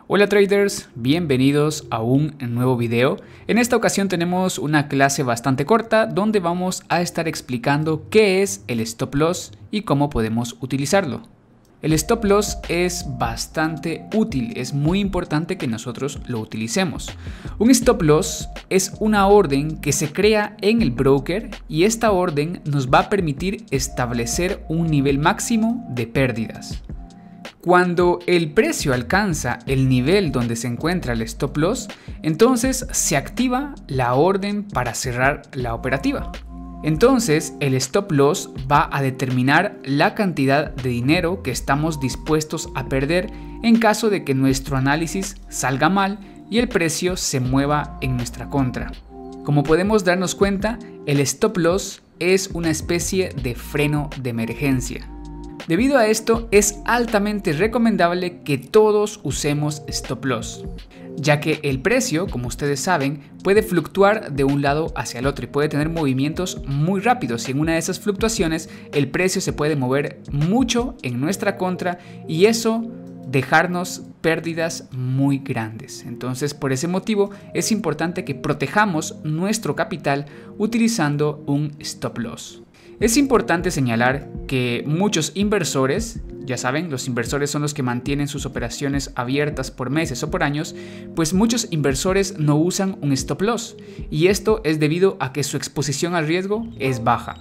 Hola traders, bienvenidos a un nuevo video. En esta ocasión tenemos una clase bastante corta donde vamos a estar explicando qué es el stop loss y cómo podemos utilizarlo. El stop loss es bastante útil, es muy importante que nosotros lo utilicemos. Un stop loss es una orden que se crea en el broker y esta orden nos va a permitir establecer un nivel máximo de pérdidas. Cuando el precio alcanza el nivel donde se encuentra el stop loss, entonces se activa la orden para cerrar la operativa. Entonces el stop loss va a determinar la cantidad de dinero que estamos dispuestos a perder en caso de que nuestro análisis salga mal y el precio se mueva en nuestra contra. Como podemos darnos cuenta, el stop loss es una especie de freno de emergencia. Debido a esto, es altamente recomendable que todos usemos stop loss, ya que el precio, como ustedes saben, puede fluctuar de un lado hacia el otro y puede tener movimientos muy rápidos, y en una de esas fluctuaciones el precio se puede mover mucho en nuestra contra y eso dejarnos pérdidas muy grandes. Entonces, por ese motivo es importante que protejamos nuestro capital utilizando un stop loss. Es importante señalar que muchos inversores, ya saben, los inversores son los que mantienen sus operaciones abiertas por meses o por años, pues muchos inversores no usan un stop loss y esto es debido a que su exposición al riesgo es baja.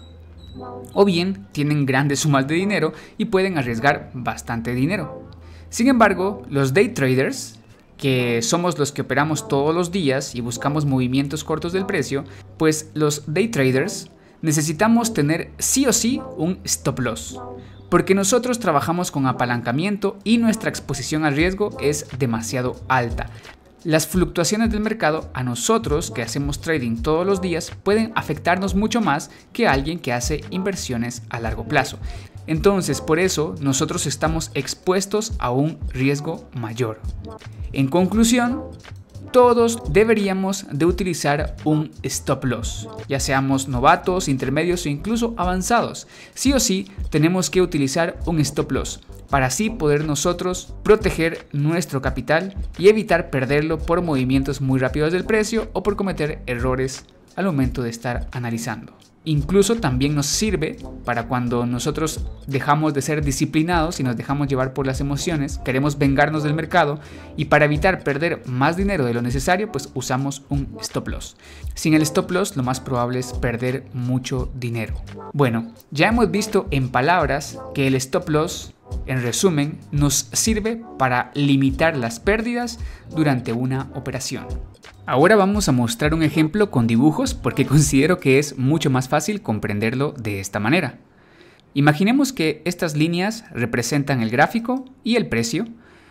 O bien tienen grandes sumas de dinero y pueden arriesgar bastante dinero. Sin embargo, los day traders, que somos los que operamos todos los días y buscamos movimientos cortos del precio, pues los day traders necesitamos tener sí o sí un stop loss, porque nosotros trabajamos con apalancamiento y nuestra exposición al riesgo es demasiado alta. Las fluctuaciones del mercado a nosotros que hacemos trading todos los días pueden afectarnos mucho más que a alguien que hace inversiones a largo plazo. Entonces, por eso nosotros estamos expuestos a un riesgo mayor. En conclusión, todos deberíamos de utilizar un stop loss, ya seamos novatos, intermedios o incluso avanzados. Sí o sí tenemos que utilizar un stop loss para así poder nosotros proteger nuestro capital y evitar perderlo por movimientos muy rápidos del precio o por cometer errores al momento de estar analizando. Incluso también nos sirve para cuando nosotros dejamos de ser disciplinados y nos dejamos llevar por las emociones, queremos vengarnos del mercado y para evitar perder más dinero de lo necesario, pues usamos un stop loss. Sin el stop loss lo más probable es perder mucho dinero. Bueno, ya hemos visto en palabras que el stop loss, en resumen, nos sirve para limitar las pérdidas durante una operación. Ahora vamos a mostrar un ejemplo con dibujos porque considero que es mucho más fácil comprenderlo de esta manera. Imaginemos que estas líneas representan el gráfico y el precio.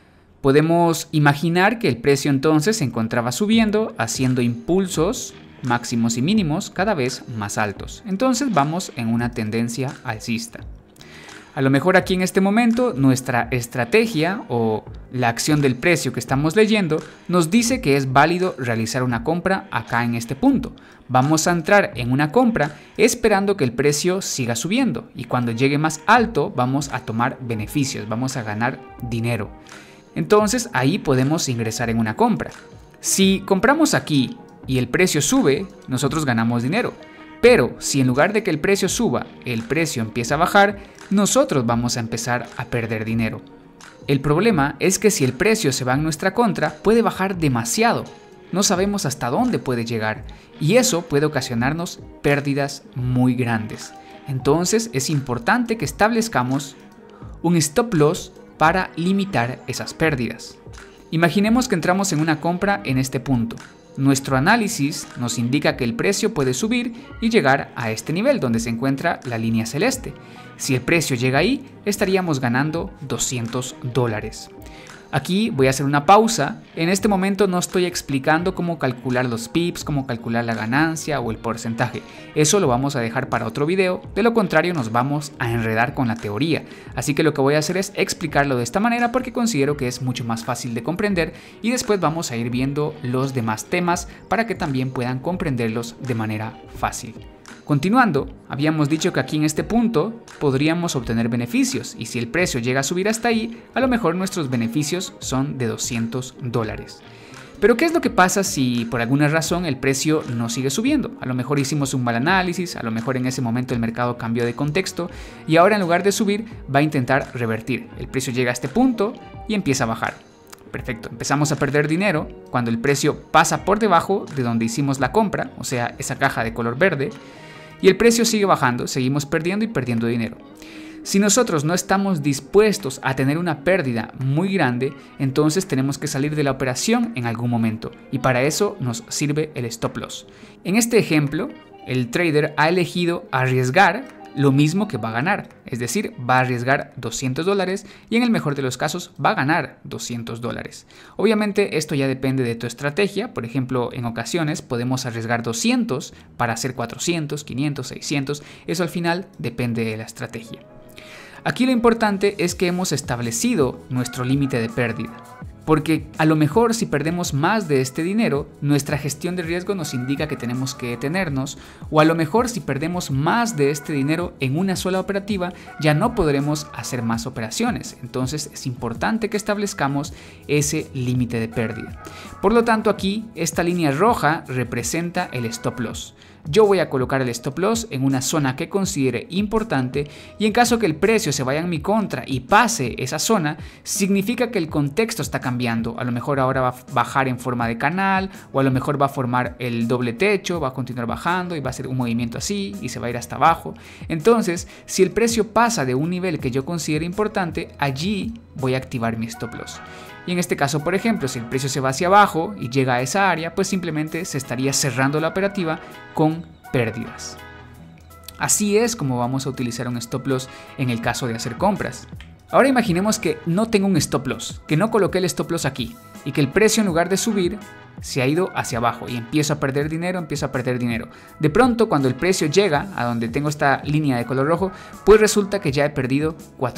Podemos imaginar que el precio entonces se encontraba subiendo, haciendo impulsos máximos y mínimos cada vez más altos. Entonces vamos en una tendencia alcista. A lo mejor aquí en este momento nuestra estrategia o la acción del precio que estamos leyendo nos dice que es válido realizar una compra acá en este punto. Vamos a entrar en una compra esperando que el precio siga subiendo y cuando llegue más alto vamos a tomar beneficios, vamos a ganar dinero. Entonces ahí podemos ingresar en una compra. Si compramos aquí y el precio sube, nosotros ganamos dinero. Pero si en lugar de que el precio suba, el precio empieza a bajar, nosotros vamos a empezar a perder dinero. El problema es que si el precio se va en nuestra contra, puede bajar demasiado. No sabemos hasta dónde puede llegar y eso puede ocasionarnos pérdidas muy grandes. Entonces es importante que establezcamos un stop loss para limitar esas pérdidas. Imaginemos que entramos en una compra en este punto. Nuestro análisis nos indica que el precio puede subir y llegar a este nivel donde se encuentra la línea celeste. Si el precio llega ahí, estaríamos ganando $200. Aquí voy a hacer una pausa. En este momento no estoy explicando cómo calcular los pips, cómo calcular la ganancia o el porcentaje. Eso lo vamos a dejar para otro video. De lo contrario nos vamos a enredar con la teoría. Así que lo que voy a hacer es explicarlo de esta manera porque considero que es mucho más fácil de comprender y después vamos a ir viendo los demás temas para que también puedan comprenderlos de manera fácil. Continuando, habíamos dicho que aquí en este punto podríamos obtener beneficios y si el precio llega a subir hasta ahí, a lo mejor nuestros beneficios son de $200. Pero ¿qué es lo que pasa si por alguna razón el precio no sigue subiendo? A lo mejor hicimos un mal análisis, a lo mejor en ese momento el mercado cambió de contexto y ahora en lugar de subir va a intentar revertir. El precio llega a este punto y empieza a bajar. Perfecto, empezamos a perder dinero cuando el precio pasa por debajo de donde hicimos la compra, o sea, esa caja de color verde, y el precio sigue bajando, seguimos perdiendo y perdiendo dinero. Si nosotros no estamos dispuestos a tener una pérdida muy grande, entonces tenemos que salir de la operación en algún momento y para eso nos sirve el stop loss. En este ejemplo, el trader ha elegido arriesgar lo mismo que va a ganar, es decir, va a arriesgar $200 y en el mejor de los casos va a ganar $200. Obviamente esto ya depende de tu estrategia, por ejemplo, en ocasiones podemos arriesgar 200 para hacer 400, 500, 600, eso al final depende de la estrategia. Aquí lo importante es que hemos establecido nuestro límite de pérdida. Porque a lo mejor si perdemos más de este dinero, nuestra gestión de riesgo nos indica que tenemos que detenernos, o a lo mejor si perdemos más de este dinero en una sola operativa, ya no podremos hacer más operaciones. Entonces es importante que establezcamos ese límite de pérdida. Por lo tanto, aquí esta línea roja representa el stop loss. Yo voy a colocar el stop loss en una zona que considere importante y en caso que el precio se vaya en mi contra y pase esa zona, significa que el contexto está cambiando. A lo mejor ahora va a bajar en forma de canal o a lo mejor va a formar el doble techo, va a continuar bajando y va a hacer un movimiento así y se va a ir hasta abajo. Entonces, si el precio pasa de un nivel que yo considere importante, allí voy a activar mi stop loss. Y en este caso, por ejemplo, si el precio se va hacia abajo y llega a esa área, pues simplemente se estaría cerrando la operativa con pérdidas. Así es como vamos a utilizar un stop loss en el caso de hacer compras. Ahora imaginemos que no tengo un stop loss, que no coloqué el stop loss aquí y que el precio en lugar de subir se ha ido hacia abajo y empiezo a perder dinero, De pronto, cuando el precio llega a donde tengo esta línea de color rojo, pues resulta que ya he perdido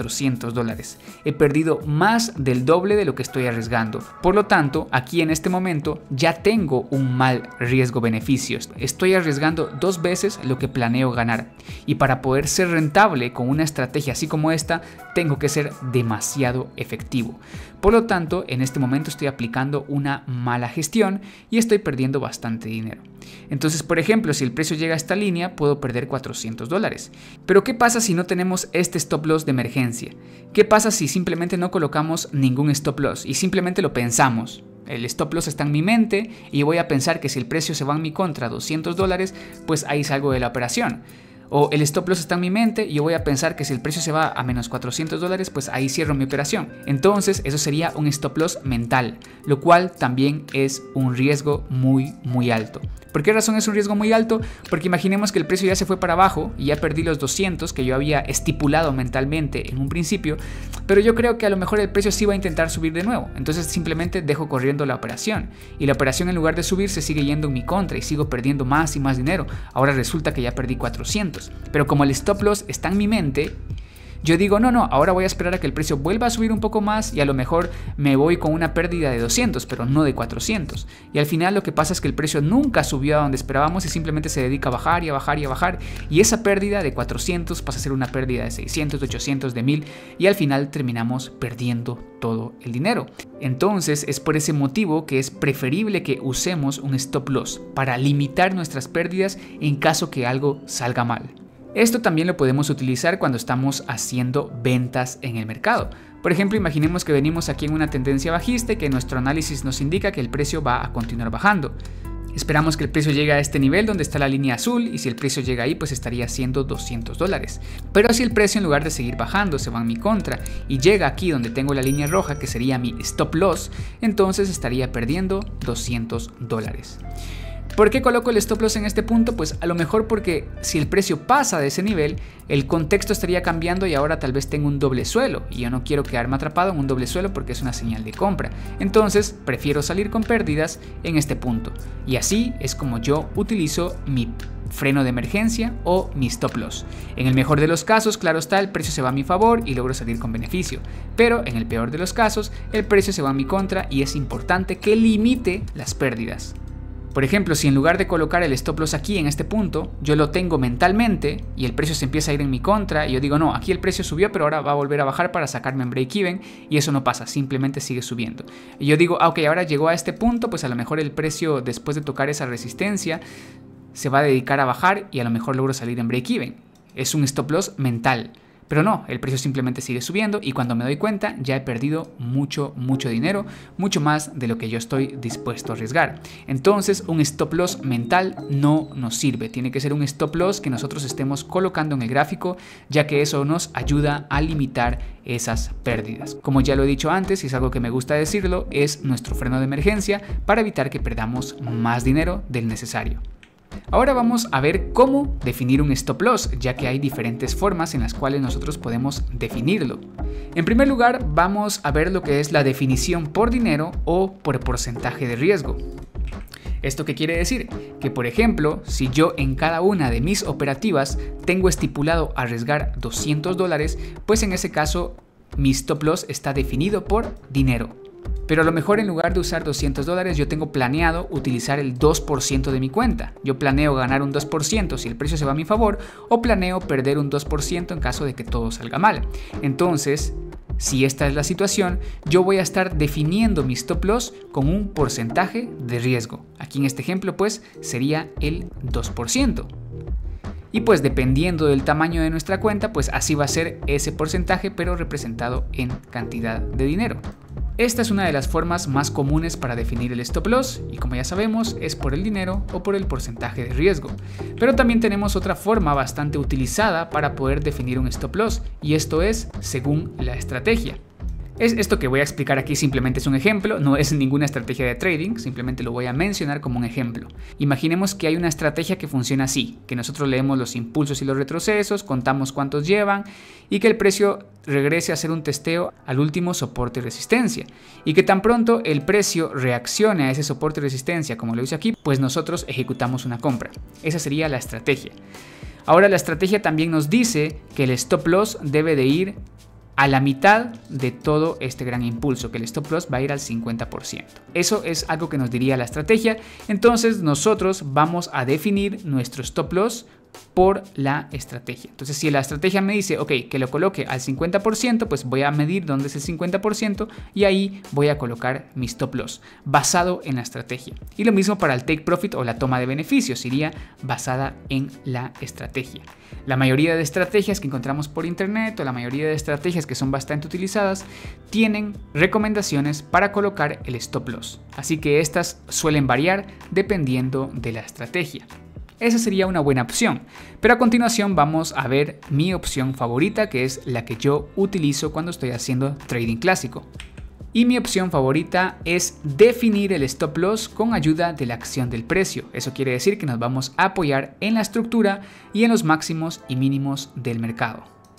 $400. He perdido más del doble de lo que estoy arriesgando. Por lo tanto, aquí en este momento ya tengo un mal riesgo-beneficio. Estoy arriesgando 2 veces lo que planeo ganar. Y para poder ser rentable con una estrategia así como esta, tengo que ser demasiado efectivo. Por lo tanto, en este momento estoy aplicando una mala gestión y estoy perdiendo bastante dinero. Entonces, por ejemplo, si el precio llega a esta línea, puedo perder $400. Pero ¿qué pasa si no tenemos este stop loss de emergencia? ¿Qué pasa si simplemente no colocamos ningún stop loss y simplemente lo pensamos? El stop loss está en mi mente y voy a pensar que si el precio se va en mi contra $200, pues ahí salgo de la operación. O el stop loss está en mi mente y yo voy a pensar que si el precio se va a menos $400, pues ahí cierro mi operación. Entonces eso sería un stop loss mental, lo cual también es un riesgo muy alto. ¿Por qué razón es un riesgo muy alto? Porque imaginemos que el precio ya se fue para abajo y ya perdí los 200 que yo había estipulado mentalmente en un principio, pero yo creo que a lo mejor el precio sí va a intentar subir de nuevo. Entonces simplemente dejo corriendo la operación y la operación en lugar de subir se sigue yendo en mi contra y sigo perdiendo más y más dinero. Ahora resulta que ya perdí 400, pero como el stop loss está en mi mente, yo digo, no, ahora voy a esperar a que el precio vuelva a subir un poco más y a lo mejor me voy con una pérdida de 200, pero no de 400. Y al final lo que pasa es que el precio nunca subió a donde esperábamos y simplemente se dedica a bajar y a bajar y a bajar. Y esa pérdida de 400 pasa a ser una pérdida de 600, de 800, de 1000 y al final terminamos perdiendo todo el dinero. Entonces es por ese motivo que es preferible que usemos un stop loss para limitar nuestras pérdidas en caso que algo salga mal. Esto también lo podemos utilizar cuando estamos haciendo ventas en el mercado. Por ejemplo, imaginemos que venimos aquí en una tendencia bajista y que nuestro análisis nos indica que el precio va a continuar bajando. Esperamos que el precio llegue a este nivel donde está la línea azul y si el precio llega ahí pues estaría siendo $200. Pero si el precio en lugar de seguir bajando se va en mi contra y llega aquí donde tengo la línea roja que sería mi stop loss, entonces estaría perdiendo $200. ¿Por qué coloco el stop loss en este punto? Pues a lo mejor porque si el precio pasa de ese nivel, el contexto estaría cambiando y ahora tal vez tengo un doble suelo y yo no quiero quedarme atrapado en un doble suelo porque es una señal de compra. Entonces prefiero salir con pérdidas en este punto y así es como yo utilizo mi freno de emergencia o mi stop loss. En el mejor de los casos, claro está, el precio se va a mi favor y logro salir con beneficio, pero en el peor de los casos, el precio se va a mi contra y es importante que limite las pérdidas. Por ejemplo, si en lugar de colocar el stop loss aquí en este punto, yo lo tengo mentalmente y el precio se empieza a ir en mi contra y yo digo no, aquí el precio subió pero ahora va a volver a bajar para sacarme en break even, y eso no pasa, simplemente sigue subiendo. Y yo digo, ok, ahora llegó a este punto, pues a lo mejor el precio después de tocar esa resistencia se va a dedicar a bajar y a lo mejor logro salir en break even. Es un stop loss mental. Pero no, el precio simplemente sigue subiendo y cuando me doy cuenta ya he perdido mucho dinero, mucho más de lo que yo estoy dispuesto a arriesgar. Entonces un stop loss mental no nos sirve, tiene que ser un stop loss que nosotros estemos colocando en el gráfico, ya que eso nos ayuda a limitar esas pérdidas. Como ya lo he dicho antes y es algo que me gusta decirlo, es nuestro freno de emergencia para evitar que perdamos más dinero del necesario. Ahora vamos a ver cómo definir un stop loss, ya que hay diferentes formas en las cuales nosotros podemos definirlo. En primer lugar, vamos a ver lo que es la definición por dinero o por porcentaje de riesgo. ¿Esto qué quiere decir? Que por ejemplo, si yo en cada una de mis operativas tengo estipulado arriesgar $200, pues en ese caso mi stop loss está definido por dinero. Pero a lo mejor en lugar de usar $200 yo tengo planeado utilizar el 2% de mi cuenta. Yo planeo ganar un 2% si el precio se va a mi favor o planeo perder un 2% en caso de que todo salga mal. Entonces, si esta es la situación, yo voy a estar definiendo mi stop loss con un porcentaje de riesgo. Aquí en este ejemplo pues sería el 2%. Y pues dependiendo del tamaño de nuestra cuenta, pues así va a ser ese porcentaje, pero representado en cantidad de dinero. Esta es una de las formas más comunes para definir el stop loss y como ya sabemos es por el dinero o por el porcentaje de riesgo. Pero también tenemos otra forma bastante utilizada para poder definir un stop loss y esto es según la estrategia. Esto que voy a explicar aquí simplemente es un ejemplo, no es ninguna estrategia de trading, simplemente lo voy a mencionar como un ejemplo. Imaginemos que hay una estrategia que funciona así, que nosotros leemos los impulsos y los retrocesos, contamos cuántos llevan y que el precio regrese a hacer un testeo al último soporte y resistencia. Y que tan pronto el precio reaccione a ese soporte y resistencia como lo hice aquí, pues nosotros ejecutamos una compra. Esa sería la estrategia. Ahora la estrategia también nos dice que el stop loss debe de ir a la mitad de todo este gran impulso, que el stop loss va a ir al 50%. Eso es algo que nos diría la estrategia. Entonces nosotros vamos a definir nuestro stop loss por la estrategia. Entonces si la estrategia me dice ok, que lo coloque al 50%, pues voy a medir dónde es el 50% y ahí voy a colocar mi stop loss basado en la estrategia. Y lo mismo para el take profit o la toma de beneficios, iría basada en la estrategia. La mayoría de estrategias que encontramos por internet o la mayoría de estrategias que son bastante utilizadas tienen recomendaciones para colocar el stop loss, así que estas suelen variar dependiendo de la estrategia. Esa sería una buena opción, pero a continuación vamos a ver mi opción favorita, que es la que yo utilizo cuando estoy haciendo trading clásico. Y mi opción favorita es definir el stop loss con ayuda de la acción del precio. Eso quiere decir que nos vamos a apoyar en la estructura y en los máximos y mínimos del mercado.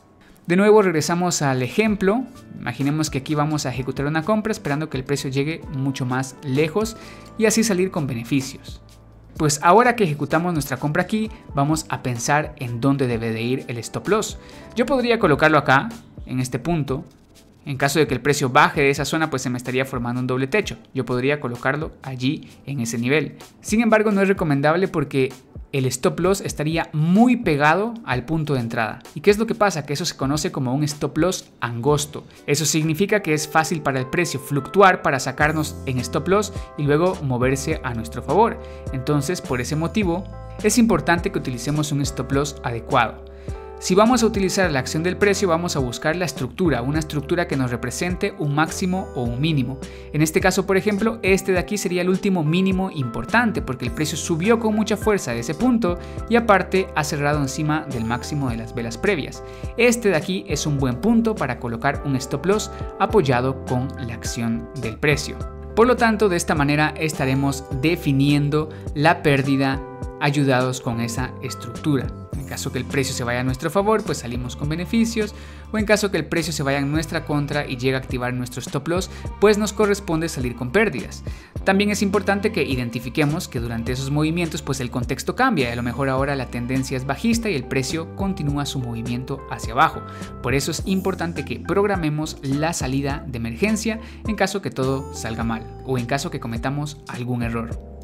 De nuevo regresamos al ejemplo. Imaginemos que aquí vamos a ejecutar una compra esperando que el precio llegue mucho más lejos y así salir con beneficios. Pues ahora que ejecutamos nuestra compra aquí, vamos a pensar en dónde debe de ir el stop loss. Yo podría colocarlo acá, en este punto. En caso de que el precio baje de esa zona, pues se me estaría formando un doble techo. Yo podría colocarlo allí en ese nivel. Sin embargo, no es recomendable porque el stop loss estaría muy pegado al punto de entrada. ¿Y qué es lo que pasa? Que eso se conoce como un stop loss angosto. Eso significa que es fácil para el precio fluctuar para sacarnos en stop loss y luego moverse a nuestro favor. Entonces, por ese motivo, es importante que utilicemos un stop loss adecuado. Si vamos a utilizar la acción del precio, vamos a buscar la estructura, una estructura que nos represente un máximo o un mínimo. En este caso, por ejemplo, este de aquí sería el último mínimo importante porque el precio subió con mucha fuerza de ese punto y aparte ha cerrado encima del máximo de las velas previas. Este de aquí es un buen punto para colocar un stop loss apoyado con la acción del precio. Por lo tanto, de esta manera estaremos definiendo la pérdida ayudados con esa estructura. En caso que el precio se vaya a nuestro favor, pues salimos con beneficios, o en caso que el precio se vaya en nuestra contra y llegue a activar nuestro stop loss, pues nos corresponde salir con pérdidas. También es importante que identifiquemos que durante esos movimientos pues el contexto cambia, y a lo mejor ahora la tendencia es bajista y el precio continúa su movimiento hacia abajo. Por eso es importante que programemos la salida de emergencia en caso que todo salga mal o en caso que cometamos algún error.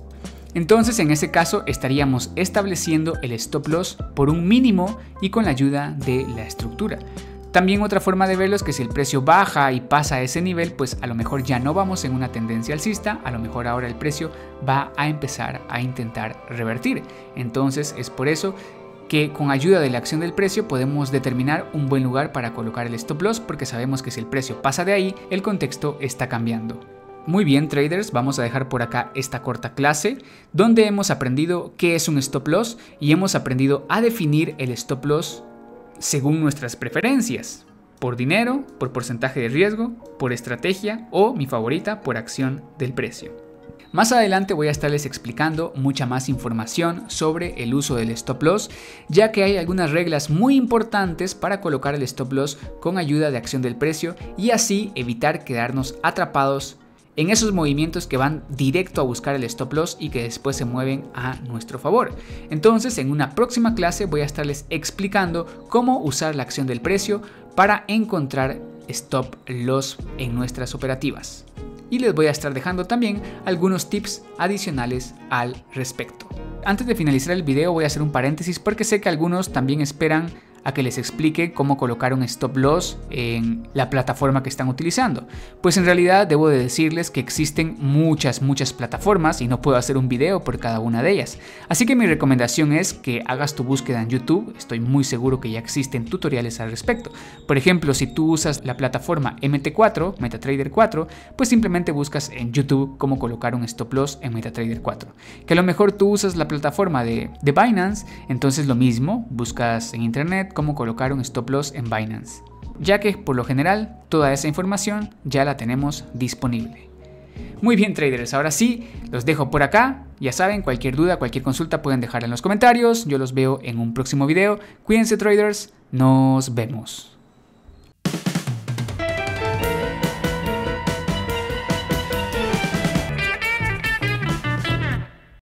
Entonces en ese caso estaríamos estableciendo el stop loss por un mínimo y con la ayuda de la estructura. También otra forma de verlo es que si el precio baja y pasa a ese nivel, pues a lo mejor ya no vamos en una tendencia alcista, a lo mejor ahora el precio va a empezar a intentar revertir. Entonces es por eso que con ayuda de la acción del precio podemos determinar un buen lugar para colocar el stop loss, porque sabemos que si el precio pasa de ahí, el contexto está cambiando. Muy bien, traders, vamos a dejar por acá esta corta clase donde hemos aprendido qué es un stop loss y hemos aprendido a definir el stop loss según nuestras preferencias, por dinero, por porcentaje de riesgo, por estrategia o, mi favorita, por acción del precio. Más adelante voy a estarles explicando mucha más información sobre el uso del stop loss, ya que hay algunas reglas muy importantes para colocar el stop loss con ayuda de acción del precio y así evitar quedarnos atrapados en esos movimientos que van directo a buscar el stop loss y que después se mueven a nuestro favor. Entonces, en una próxima clase voy a estarles explicando cómo usar la acción del precio para encontrar stop loss en nuestras operativas. Y les voy a estar dejando también algunos tips adicionales al respecto. Antes de finalizar el video voy a hacer un paréntesis porque sé que algunos también esperan a que les explique cómo colocar un stop loss en la plataforma que están utilizando. Pues en realidad debo de decirles que existen muchas plataformas y no puedo hacer un video por cada una de ellas. Así que mi recomendación es que hagas tu búsqueda en YouTube. Estoy muy seguro que ya existen tutoriales al respecto. Por ejemplo, si tú usas la plataforma MT4, MetaTrader 4, pues simplemente buscas en YouTube cómo colocar un stop loss en MetaTrader 4. Que a lo mejor tú usas la plataforma de Binance, entonces lo mismo, buscas en internet cómo colocar un stop loss en Binance, ya que por lo general toda esa información ya la tenemos disponible. Muy bien, traders, ahora sí, los dejo por acá. Ya saben, cualquier duda, cualquier consulta pueden dejar en los comentarios. Yo los veo en un próximo video. Cuídense, traders, nos vemos.